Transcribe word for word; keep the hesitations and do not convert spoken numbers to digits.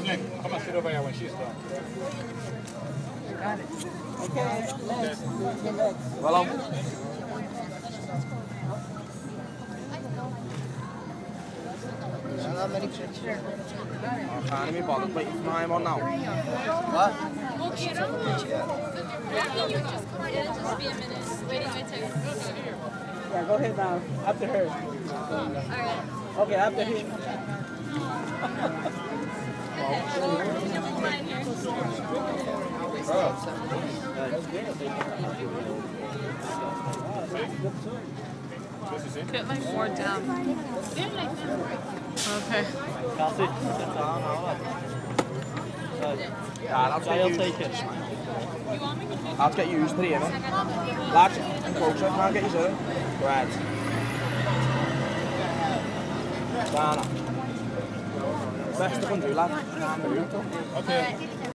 then come and sit over here when she's done. Got it. Okay, next. Well, um, I can't even bother waiting for my on now. what? Well, can you just come on in and just be a minute? Waiting my turn. Yeah, go ahead now. After her. Alright. Okay, after him. Get like more down. Okay. Yeah, that's what I'll take it. I'll get used to it, innit? Lad, closer, can't get you to it. Right. Down. Best I can do, lad. Okay.